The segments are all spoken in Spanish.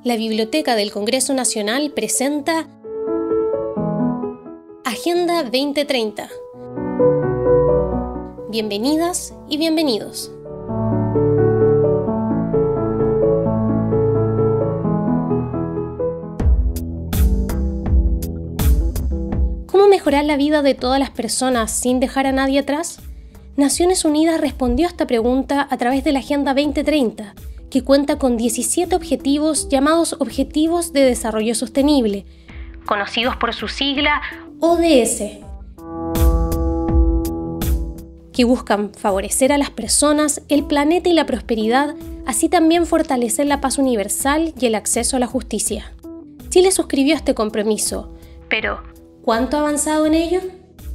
La Biblioteca del Congreso Nacional presenta Agenda 2030. Bienvenidas y bienvenidos. ¿Cómo mejorar la vida de todas las personas sin dejar a nadie atrás? Naciones Unidas respondió a esta pregunta a través de la Agenda 2030, que cuenta con 17 objetivos llamados Objetivos de Desarrollo Sostenible, conocidos por su sigla ODS, que buscan favorecer a las personas, el planeta y la prosperidad, así también fortalecer la paz universal y el acceso a la justicia. Chile suscribió este compromiso, pero ¿cuánto ha avanzado en ello?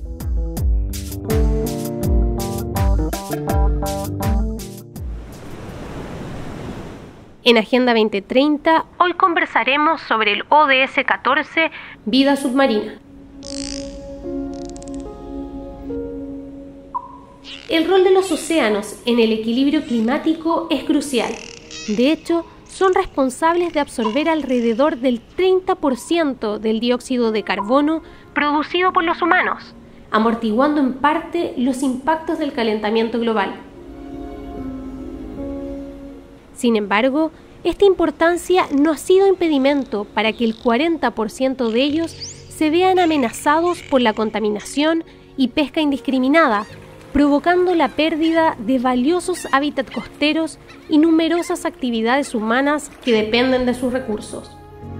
En Agenda 2030, hoy conversaremos sobre el ODS 14, Vida Submarina. El rol de los océanos en el equilibrio climático es crucial. De hecho, son responsables de absorber alrededor del 30% del dióxido de carbono producido por los humanos, amortiguando en parte los impactos del calentamiento global. Sin embargo, esta importancia no ha sido impedimento para que el 40% de ellos se vean amenazados por la contaminación y pesca indiscriminada, provocando la pérdida de valiosos hábitats costeros y numerosas actividades humanas que dependen de sus recursos.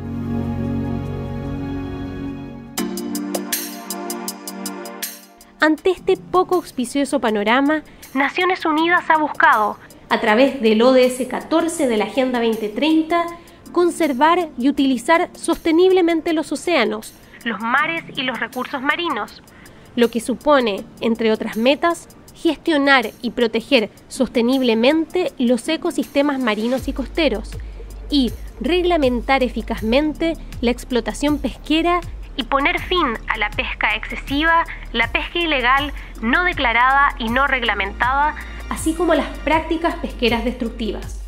Ante este poco auspicioso panorama, Naciones Unidas ha buscado, a través del ODS 14 de la Agenda 2030, conservar y utilizar sosteniblemente los océanos, los mares y los recursos marinos, lo que supone, entre otras metas, gestionar y proteger sosteniblemente los ecosistemas marinos y costeros y reglamentar eficazmente la explotación pesquera y poner fin a la pesca excesiva, la pesca ilegal, no declarada y no reglamentada, así como las prácticas pesqueras destructivas.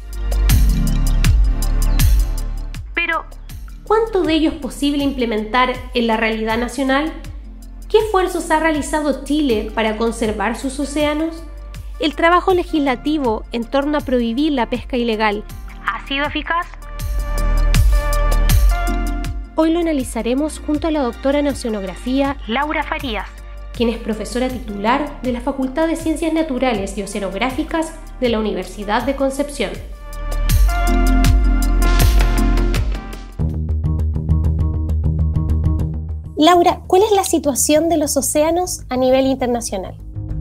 Pero, ¿cuánto de ello es posible implementar en la realidad nacional? ¿Qué esfuerzos ha realizado Chile para conservar sus océanos? ¿El trabajo legislativo en torno a prohibir la pesca ilegal ha sido eficaz? Hoy lo analizaremos junto a la doctora en Oceanografía Laura Farías, quien es profesora titular de la Facultad de Ciencias Naturales y Oceanográficas de la Universidad de Concepción. Laura, ¿cuál es la situación de los océanos a nivel internacional?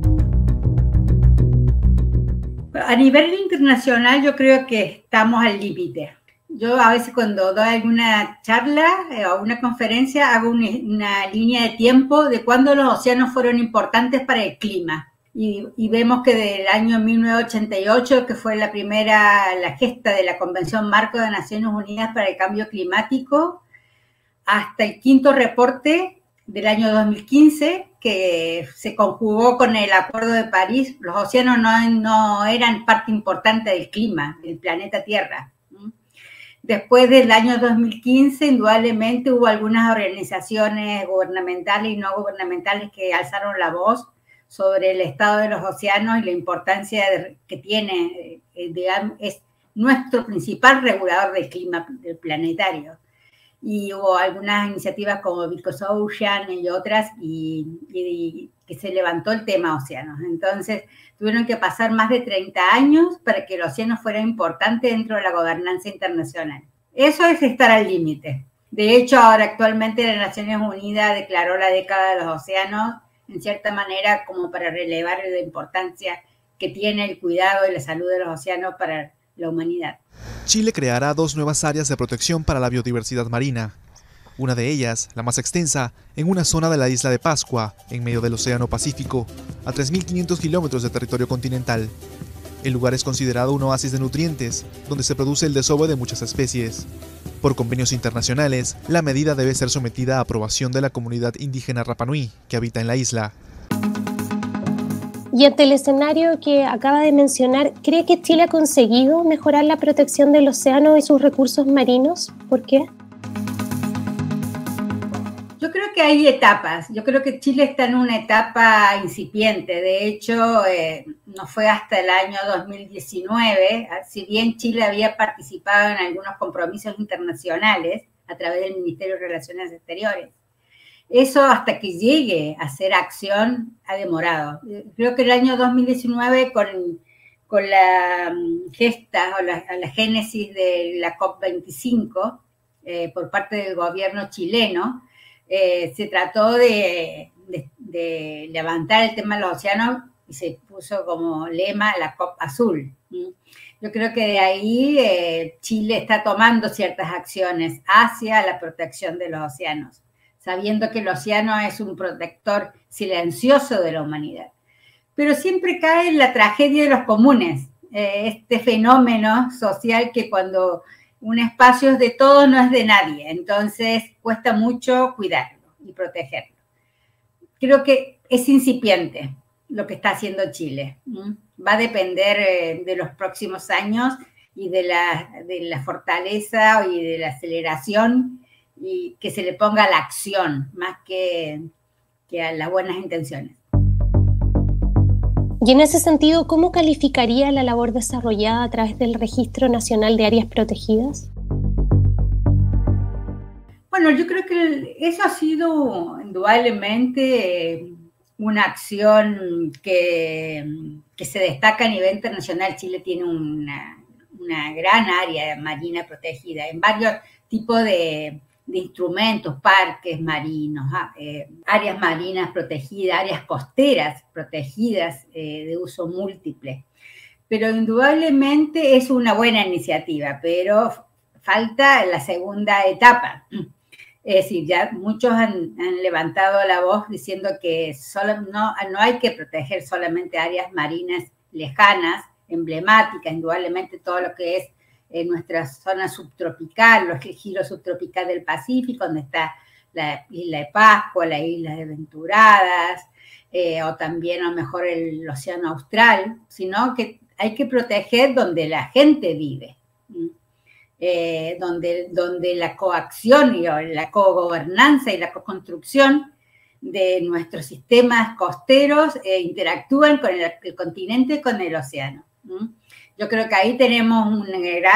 A nivel internacional yo creo que estamos al límite. Yo a veces cuando doy alguna charla o una conferencia hago una línea de tiempo de cuándo los océanos fueron importantes para el clima. Y vemos que del año 1988, que fue la gesta de la Convención Marco de Naciones Unidas para el Cambio Climático, hasta el quinto reporte del año 2015, que se conjugó con el Acuerdo de París, los océanos no eran parte importante del clima, del planeta Tierra. Después del año 2015, indudablemente hubo algunas organizaciones gubernamentales y no gubernamentales que alzaron la voz sobre el estado de los océanos y la importancia que tiene, digamos, es nuestro principal regulador del clima del planetario. Y hubo algunas iniciativas como Because Ocean y otras, y que se levantó el tema océanos. Entonces, tuvieron que pasar más de 30 años para que el océano fuera importante dentro de la gobernanza internacional. Eso es estar al límite. De hecho, ahora actualmente las Naciones Unidas declaró la década de los océanos, en cierta manera, como para relevar la importancia que tiene el cuidado y la salud de los océanos para la humanidad. Chile creará 2 nuevas áreas de protección para la biodiversidad marina. Una de ellas, la más extensa, en una zona de la isla de Pascua, en medio del Océano Pacífico, a 3.500 kilómetros de territorio continental. El lugar es considerado un oasis de nutrientes, donde se produce el desove de muchas especies. Por convenios internacionales, la medida debe ser sometida a aprobación de la comunidad indígena Rapa Nui, que habita en la isla. Y ante el escenario que acaba de mencionar, ¿cree que Chile ha conseguido mejorar la protección del océano y sus recursos marinos? ¿Por qué? Yo creo que hay etapas. Yo creo que Chile está en una etapa incipiente. De hecho, no fue hasta el año 2019, si bien Chile había participado en algunos compromisos internacionales a través del Ministerio de Relaciones Exteriores. Eso hasta que llegue a hacer acción ha demorado. Creo que el año 2019 con la gesta o la génesis de la COP25 por parte del gobierno chileno, se trató de levantar el tema de los océanos y se puso como lema la COP azul. Yo creo que de ahí Chile está tomando ciertas acciones hacia la protección de los océanos, sabiendo que el océano es un protector silencioso de la humanidad. Pero siempre cae en la tragedia de los comunes, este fenómeno social que cuando un espacio es de todos no es de nadie, entonces cuesta mucho cuidarlo y protegerlo. Creo que es incipiente lo que está haciendo Chile. Va a depender de los próximos años y de la fortaleza y de la aceleración y que se le ponga a la acción más que a las buenas intenciones. Y en ese sentido, ¿cómo calificaría la labor desarrollada a través del Registro Nacional de Áreas Protegidas? Bueno, yo creo que eso ha sido indudablemente una acción que se destaca a nivel internacional. Chile tiene una gran área marina protegida en varios tipos de instrumentos, parques marinos, áreas marinas protegidas, áreas costeras protegidas de uso múltiple. Pero indudablemente es una buena iniciativa, pero falta la segunda etapa. Es decir, ya muchos han levantado la voz diciendo que no hay que proteger solamente áreas marinas lejanas, emblemáticas, indudablemente todo lo que es en nuestra zona subtropical, el giro subtropical del Pacífico, donde está la isla de Pascua, la isla de Venturadas, o también a lo mejor el océano austral, sino que hay que proteger donde la gente vive, donde la coacción y la cogobernanza y la coconstrucción de nuestros sistemas costeros interactúan con el continente, con el océano. Yo creo que ahí tenemos una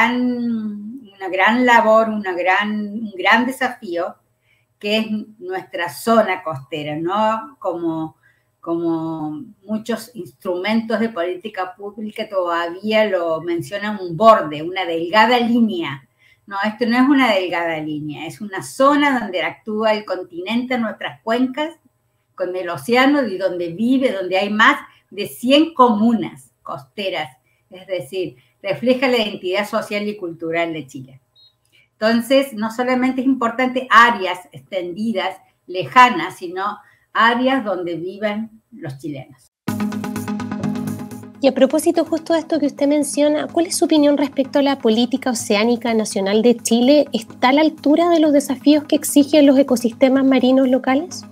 gran labor, un gran desafío, que es nuestra zona costera, ¿no? Como muchos instrumentos de política pública todavía lo mencionan un borde, una delgada línea. No, esto no es una delgada línea, es una zona donde actúa el continente, nuestras cuencas, con el océano y donde vive, donde hay más de 100 comunas costeras. Es decir, refleja la identidad social y cultural de Chile. Entonces, no solamente es importante áreas extendidas, lejanas, sino áreas donde vivan los chilenos. Y a propósito justo de esto que usted menciona, ¿cuál es su opinión respecto a la política oceánica nacional de Chile? ¿Está a la altura de los desafíos que exigen los ecosistemas marinos locales?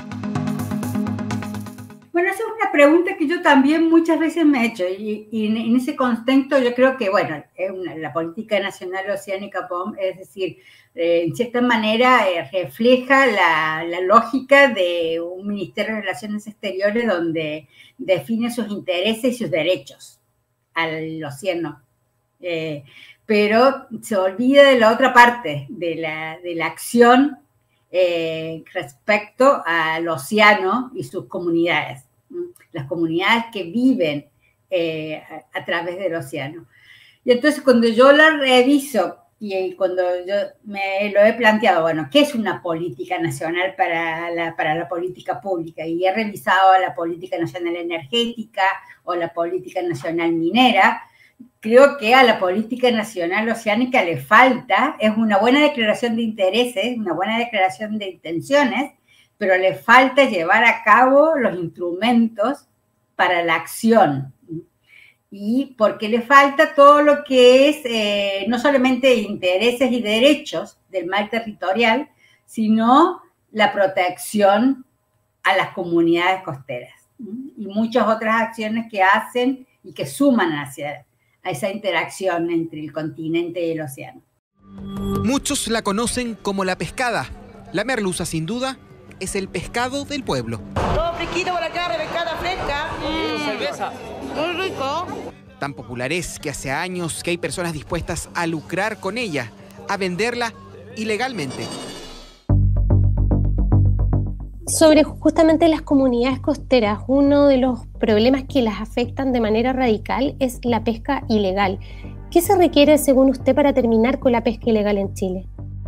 Bueno, esa es una pregunta que yo también muchas veces me he hecho y en ese contexto yo creo que, bueno, la política nacional oceánica POM, es decir, en cierta manera refleja la lógica de un Ministerio de Relaciones Exteriores donde define sus intereses y sus derechos al océano. Pero se olvida de la otra parte, de la acción respecto al océano y sus comunidades, las comunidades que viven a través del océano. Y entonces cuando yo la reviso y cuando yo me lo he planteado, bueno, ¿qué es una política nacional para la política pública? Y he revisado la política nacional energética o la política nacional minera. Creo que a la política nacional oceánica le falta, es una buena declaración de intereses, una buena declaración de intenciones, pero le falta llevar a cabo los instrumentos para la acción. Y porque le falta todo lo que es no solamente intereses y derechos del mar territorial, sino la protección a las comunidades costeras. y muchas otras acciones que hacen y que suman hacia a esa interacción entre el continente y el océano. Muchos la conocen como la pescada. La merluza, sin duda, es el pescado del pueblo. Todo fresquito por acá, pescada fresca. Cerveza. Muy rico. Tan popular es que hace años que hay personas dispuestas a lucrar con ella, a venderla ilegalmente. Sobre justamente las comunidades costeras, uno de los problemas que las afectan de manera radical es la pesca ilegal. ¿Qué se requiere, según usted, para terminar con la pesca ilegal en Chile?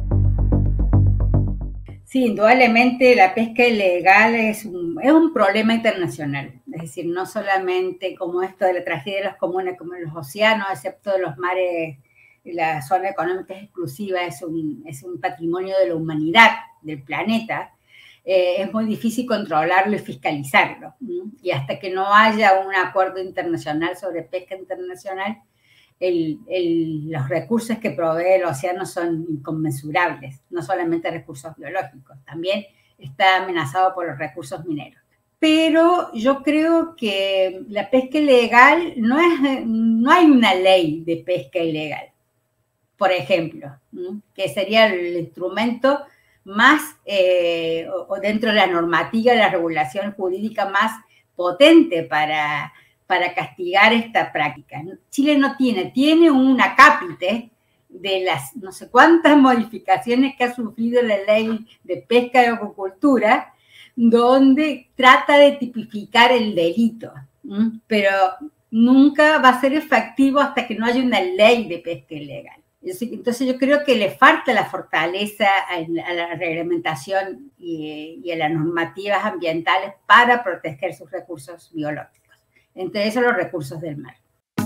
Sí, indudablemente la pesca ilegal es un problema internacional. Es decir, no solamente como esto de la tragedia de los comunes, como en los océanos, excepto los mares, la zona económica exclusiva es un patrimonio de la humanidad, del planeta. Es muy difícil controlarlo y fiscalizarlo. Y hasta que no haya un acuerdo internacional sobre pesca internacional, los recursos que provee el océano son inconmensurables, no solamente recursos biológicos, también está amenazado por los recursos mineros. Pero yo creo que la pesca ilegal no hay una ley de pesca ilegal, por ejemplo, que sería el instrumento más, o dentro de la normativa, la regulación jurídica más potente para castigar esta práctica. Chile no tiene un acápite de las no sé cuántas modificaciones que ha sufrido la ley de pesca y acuicultura, donde trata de tipificar el delito, pero nunca va a ser efectivo hasta que no haya una ley de pesca ilegal. Entonces yo creo que le falta la fortaleza a la reglamentación y a las normativas ambientales para proteger sus recursos biológicos, entre esos los recursos del mar.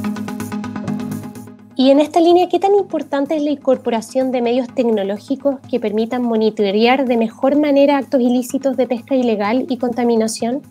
Y en esta línea, ¿qué tan importante es la incorporación de medios tecnológicos que permitan monitorear de mejor manera actos ilícitos de pesca ilegal y contaminación?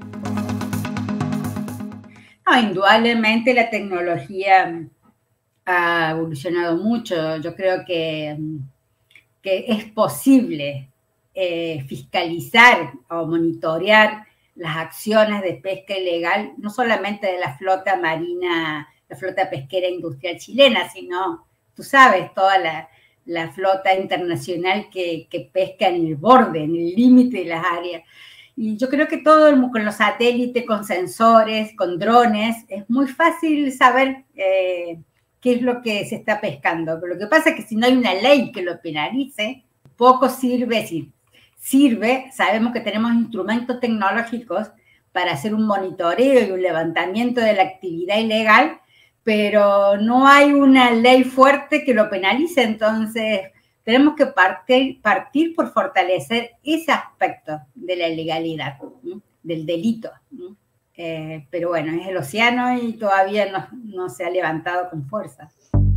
No, indudablemente la tecnología ha evolucionado mucho. Yo creo que es posible fiscalizar o monitorear las acciones de pesca ilegal, no solamente de la flota marina, la flota pesquera industrial chilena, sino, tú sabes, toda la flota internacional que pesca en el borde, en el límite de las áreas. Y yo creo que todo con los satélites, con sensores, con drones, es muy fácil saber qué es lo que se está pescando. Pero lo que pasa es que si no hay una ley que lo penalice, poco sirve. Si sirve, sabemos que tenemos instrumentos tecnológicos para hacer un monitoreo y un levantamiento de la actividad ilegal, pero no hay una ley fuerte que lo penalice. Entonces tenemos que partir por fortalecer ese aspecto de la ilegalidad, ¿no? Del delito, ¿no? Pero bueno, es el océano y todavía no se ha levantado con fuerza.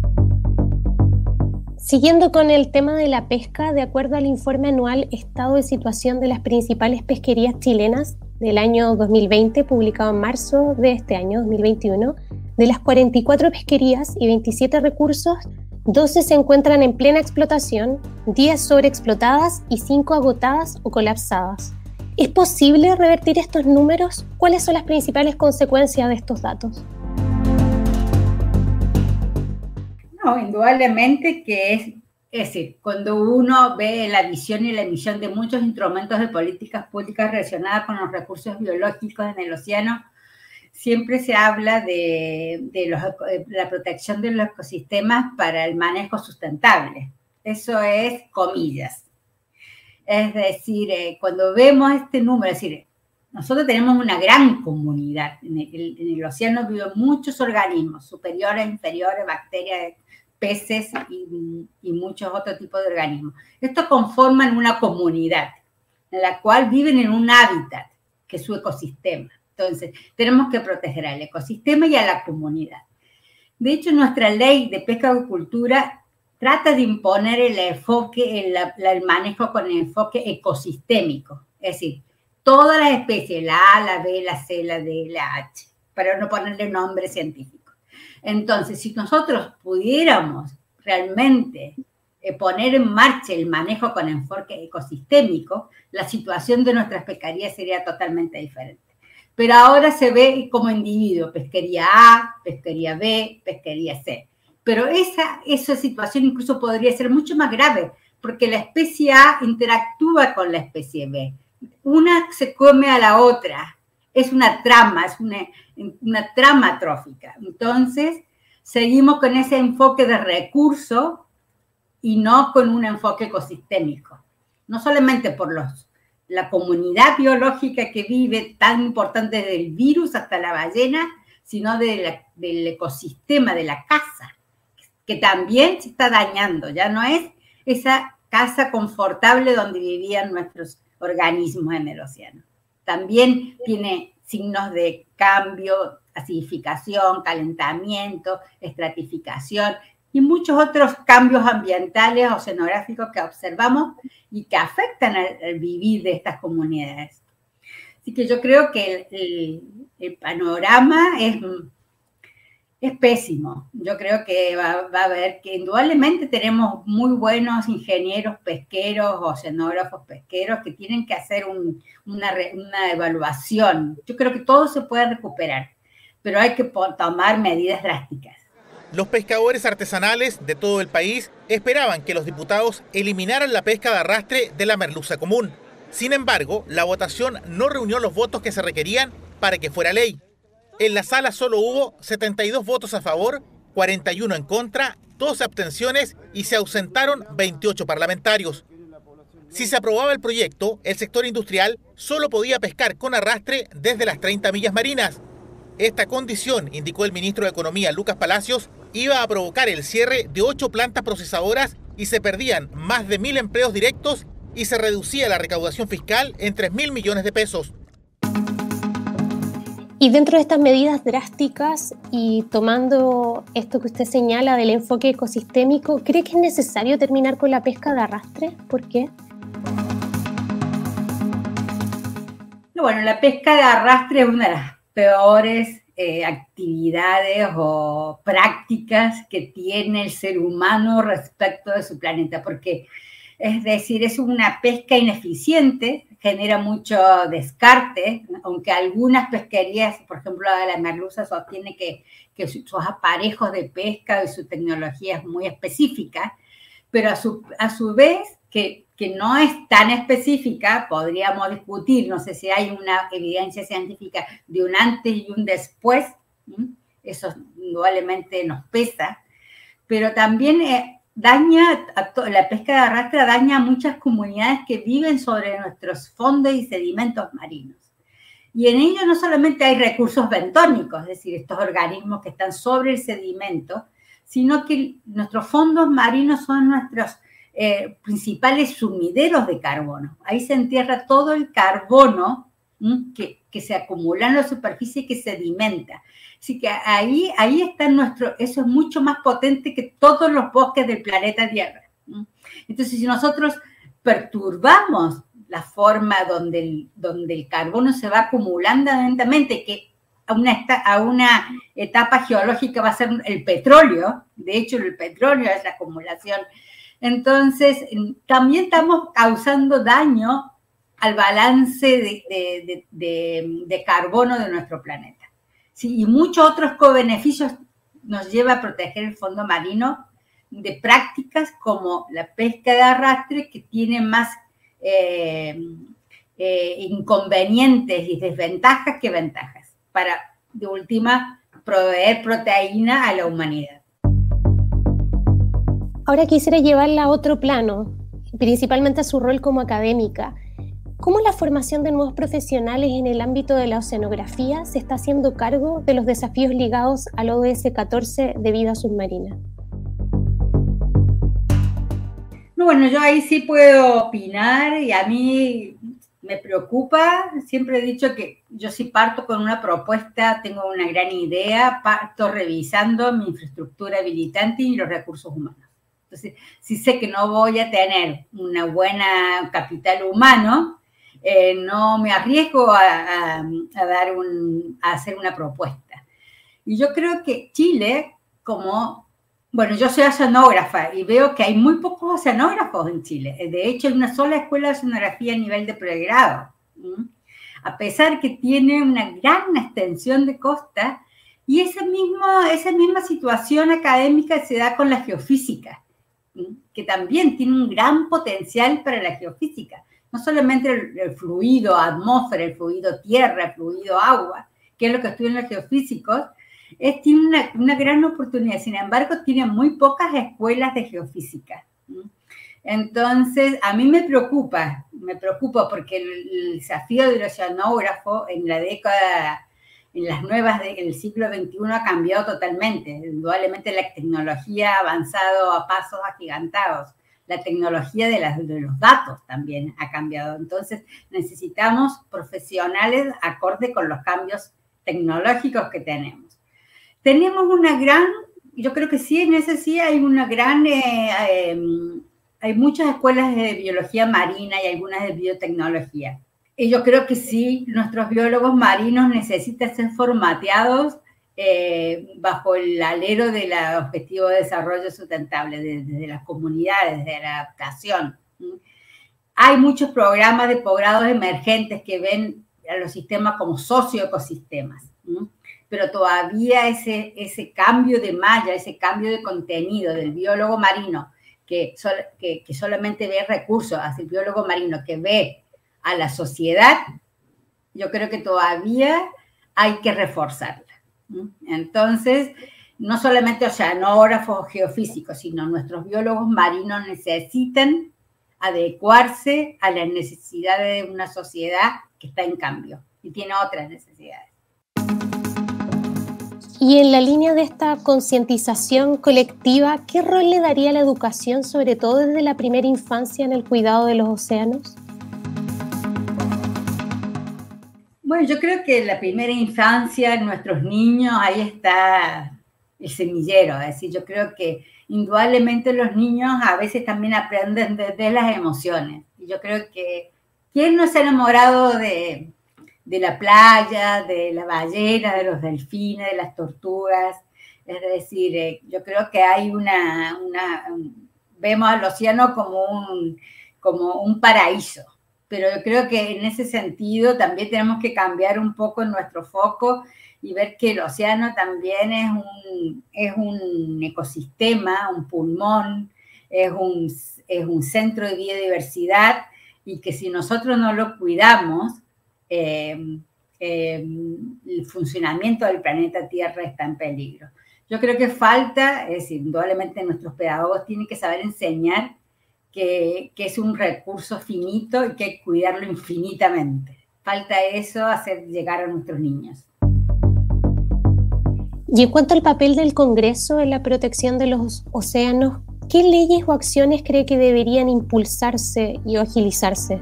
Siguiendo con el tema de la pesca, de acuerdo al informe anual Estado de Situación de las principales pesquerías chilenas del año 2020, publicado en marzo de este año, 2021, de las 44 pesquerías y 27 recursos, 12 se encuentran en plena explotación, 10 sobreexplotadas y 5 agotadas o colapsadas. ¿Es posible revertir estos números? ¿Cuáles son las principales consecuencias de estos datos? No, indudablemente que es decir, cuando uno ve la visión y la emisión de muchos instrumentos de políticas públicas relacionadas con los recursos biológicos en el océano, siempre se habla de la protección de los ecosistemas para el manejo sustentable. Eso es comillas. Es decir, cuando vemos este número, es decir, nosotros tenemos una gran comunidad. En el océano viven muchos organismos, superiores, inferiores, bacterias, peces y muchos otros tipos de organismos. Estos conforman una comunidad en la cual viven en un hábitat, que es su ecosistema. Entonces, tenemos que proteger al ecosistema y a la comunidad. De hecho, nuestra ley de pesca y acuicultura trata de imponer el enfoque, el manejo con el enfoque ecosistémico. Es decir, todas las especies, la A, la B, la C, la D, la H, para no ponerle nombre científico. Entonces, si nosotros pudiéramos realmente poner en marcha el manejo con enfoque ecosistémico, la situación de nuestras pesquerías sería totalmente diferente. pero ahora se ve como individuo, pesquería A, pesquería B, pesquería C. Pero esa situación incluso podría ser mucho más grave, porque la especie A interactúa con la especie B. Una se come a la otra. Es una trama, es una trama trófica. Entonces, seguimos con ese enfoque de recurso y no con un enfoque ecosistémico. No solamente por la comunidad biológica que vive, tan importante desde el virus hasta la ballena, sino del ecosistema, de la casa, que también se está dañando. Ya no es esa casa confortable donde vivían nuestros organismos en el océano. También tiene signos de cambio, acidificación, calentamiento, estratificación y muchos otros cambios ambientales oceanográficos que observamos y que afectan al vivir de estas comunidades. Así que yo creo que el panorama es pésimo. Yo creo que va a haber que indudablemente tenemos muy buenos ingenieros pesqueros, oceanógrafos pesqueros que tienen que hacer una evaluación. Yo creo que todo se puede recuperar, pero hay que tomar medidas drásticas. Los pescadores artesanales de todo el país esperaban que los diputados eliminaran la pesca de arrastre de la merluza común. Sin embargo, la votación no reunió los votos que se requerían para que fuera ley. En la sala solo hubo 72 votos a favor, 41 en contra, 12 abstenciones y se ausentaron 28 parlamentarios. Si se aprobaba el proyecto, el sector industrial solo podía pescar con arrastre desde las 30 millas marinas. Esta condición, indicó el ministro de Economía, Lucas Palacios, iba a provocar el cierre de 8 plantas procesadoras y se perdían más de 1.000 empleos directos y se reducía la recaudación fiscal en 3.000 millones de pesos. Y dentro de estas medidas drásticas y tomando esto que usted señala del enfoque ecosistémico, ¿cree que es necesario terminar con la pesca de arrastre? ¿Por qué? Bueno, la pesca de arrastre es una de las peores actividades o prácticas que tiene el ser humano respecto de su planeta, porque es decir, es una pesca ineficiente, genera mucho descarte, aunque algunas pesquerías, por ejemplo la de la merluza, sostiene que sus aparejos de pesca y su tecnología es muy específica, pero a su vez que no es tan específica, podríamos discutir, no sé si hay una evidencia científica de un antes y un después, eso indudablemente nos pesa, pero también la pesca de arrastre daña a muchas comunidades que viven sobre nuestros fondos y sedimentos marinos. Y en ello no solamente hay recursos bentónicos, es decir, estos organismos que están sobre el sedimento, sino que nuestros fondos marinos son nuestros principales sumideros de carbono. Ahí se entierra todo el carbono que se acumula en la superficie y que sedimenta. Así que ahí está eso es mucho más potente que todos los bosques del planeta Tierra. Entonces, si nosotros perturbamos la forma donde el carbono se va acumulando lentamente, que a una etapa geológica va a ser el petróleo, de hecho el petróleo es la acumulación, entonces también estamos causando daño al balance de carbono de nuestro planeta. Sí, y muchos otros co-beneficios nos lleva a proteger el fondo marino de prácticas como la pesca de arrastre, que tiene más inconvenientes y desventajas que ventajas, para, de última, proveer proteína a la humanidad. Ahora quisiera llevarla a otro plano, principalmente a su rol como académica. ¿Cómo la formación de nuevos profesionales en el ámbito de la oceanografía se está haciendo cargo de los desafíos ligados al ODS 14 de vida submarina? Bueno, yo ahí sí puedo opinar y a mí me preocupa. Siempre he dicho que yo sí parto con una propuesta, tengo una gran idea, parto revisando mi infraestructura habilitante y los recursos humanos. Entonces, si sé que no voy a tener una buena capital humano, no me arriesgo a hacer una propuesta. Y yo creo que Chile, bueno, yo soy oceanógrafa y veo que hay muy pocos oceanógrafos en Chile. De hecho, hay una sola escuela de oceanografía a nivel de pregrado. a pesar que tiene una gran extensión de costa, y esa misma situación académica se da con la geofísica, que también tiene un gran potencial para la geofísica. No solamente el fluido atmósfera, el fluido tierra, el fluido agua, que es lo que estudian los geofísicos, tiene una gran oportunidad. Sin embargo, tiene muy pocas escuelas de geofísica. Entonces, a mí me preocupa porque el desafío del oceanógrafo en la década, en las nuevas del siglo XXI ha cambiado totalmente. Indudablemente la tecnología ha avanzado a pasos agigantados. La tecnología de los datos también ha cambiado. Entonces, necesitamos profesionales acorde con los cambios tecnológicos que tenemos. Tenemos yo creo que sí, en eso sí hay una gran... hay muchas escuelas de biología marina y algunas de biotecnología. Y yo creo que sí, nuestros biólogos marinos necesitan ser formateados bajo el alero del Objetivo de Desarrollo Sustentable, desde las comunidades, desde la adaptación. Hay muchos programas de posgrados emergentes que ven a los sistemas como socioecosistemas, pero todavía ese cambio de malla, ese cambio de contenido del biólogo marino, que solamente ve recursos, hacia el biólogo marino que ve a la sociedad, yo creo que todavía hay que reforzarla. Entonces, no solamente oceanógrafos o geofísicos, sino nuestros biólogos marinos necesitan adecuarse a las necesidades de una sociedad que está en cambio y tiene otras necesidades. Y en la línea de esta concientización colectiva, ¿qué rol le daría la educación, sobre todo desde la primera infancia, en el cuidado de los océanos? Bueno, yo creo que en la primera infancia, nuestros niños, ahí está el semillero. Es decir, yo creo que indudablemente los niños a veces también aprenden de las emociones. Y yo creo que ¿quién no se ha enamorado de la playa, de la ballena, de los delfines, de las tortugas? Es decir, yo creo que hay vemos al océano como un paraíso. Pero yo creo que en ese sentido también tenemos que cambiar un poco nuestro foco y ver que el océano también es un ecosistema, un pulmón, es un centro de biodiversidad, y que si nosotros no lo cuidamos, el funcionamiento del planeta Tierra está en peligro. Yo creo que falta, es decir, indudablemente nuestros pedagogos tienen que saber enseñar que es un recurso finito y que hay que cuidarlo infinitamente. Falta eso, hacer llegar a nuestros niños. Y en cuanto al papel del Congreso en la protección de los océanos, ¿qué leyes o acciones cree que deberían impulsarse y agilizarse?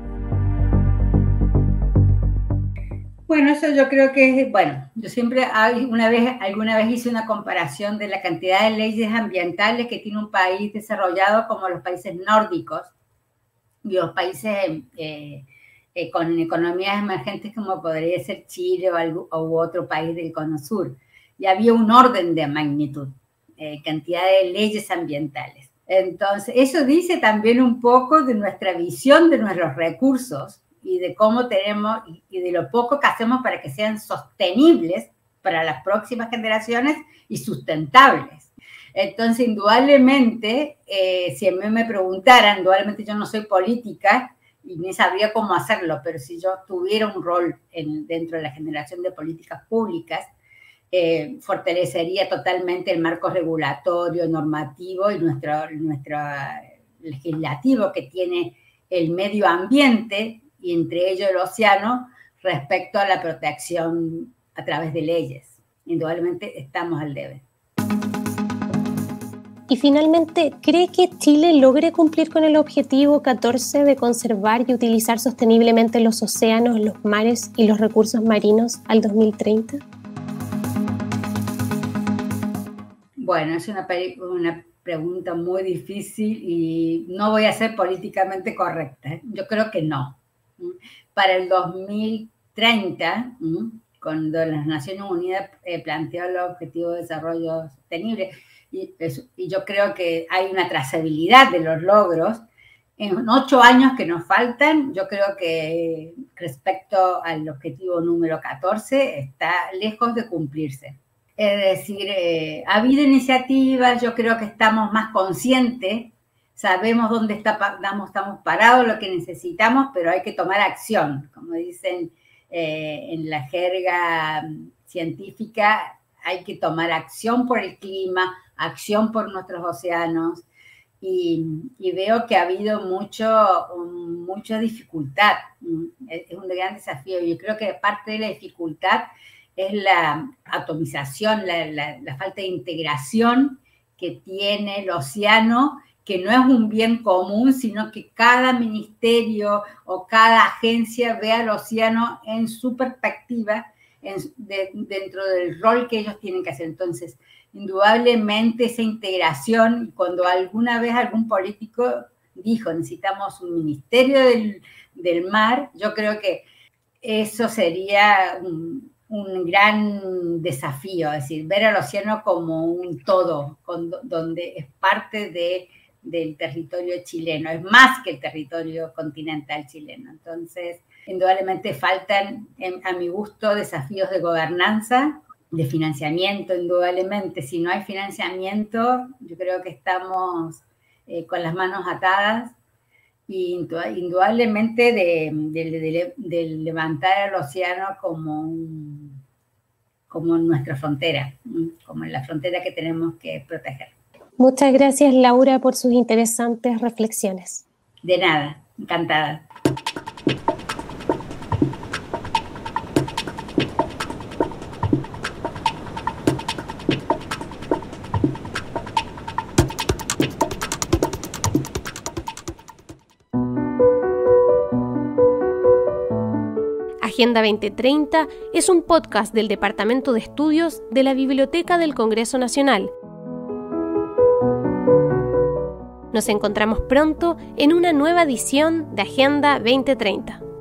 Bueno, eso yo creo que yo siempre alguna vez hice una comparación de la cantidad de leyes ambientales que tiene un país desarrollado como los países nórdicos y los países con economías emergentes como podría ser Chile o otro país del Cono Sur. Y había un orden de magnitud, cantidad de leyes ambientales. Entonces, eso dice también un poco de nuestra visión de nuestros recursos y de cómo tenemos y de lo poco que hacemos para que sean sostenibles para las próximas generaciones y sustentables. Entonces, indudablemente, si a mí me preguntaran, indudablemente yo no soy política y ni sabría cómo hacerlo, pero si yo tuviera un rol dentro de la generación de políticas públicas, fortalecería totalmente el marco regulatorio, normativo y nuestro legislativo que tiene el medio ambiente, y entre ellos el océano, respecto a la protección a través de leyes. Indudablemente estamos al debe. Y finalmente, ¿cree que Chile logre cumplir con el objetivo 14 de conservar y utilizar sosteniblemente los océanos, los mares y los recursos marinos al 2030? Bueno, es una pregunta muy difícil y no voy a ser políticamente correcta. Yo creo que no. Para el 2030, cuando las Naciones Unidas planteó el Objetivo de Desarrollo Sostenible, y yo creo que hay una trazabilidad de los logros, en 8 años que nos faltan, yo creo que respecto al objetivo número 14 está lejos de cumplirse. Es decir, ha habido iniciativas, yo creo que estamos más conscientes, sabemos dónde estamos parados, lo que necesitamos, pero hay que tomar acción. Como dicen en la jerga científica, hay que tomar acción por el clima, acción por nuestros océanos, y veo que ha habido mucha dificultad. Es un gran desafío. Yo creo que parte de la dificultad es la atomización, la falta de integración que tiene el océano, que no es un bien común, sino que cada ministerio o cada agencia ve al océano en su perspectiva, dentro del rol que ellos tienen que hacer. Entonces, indudablemente esa integración, cuando alguna vez algún político dijo necesitamos un ministerio del mar, yo creo que eso sería un gran desafío, es decir, ver al océano como un todo, donde es parte del territorio chileno, es más que el territorio continental chileno. Entonces, indudablemente faltan, a mi gusto, desafíos de gobernanza, de financiamiento, indudablemente. Si no hay financiamiento, yo creo que estamos con las manos atadas, y indudablemente de levantar al océano como nuestra frontera, como la frontera que tenemos que proteger. Muchas gracias, Laura, por sus interesantes reflexiones. De nada, encantada. Agenda 2030 es un podcast del Departamento de Estudios de la Biblioteca del Congreso Nacional. Nos encontramos pronto en una nueva edición de Agenda 2030.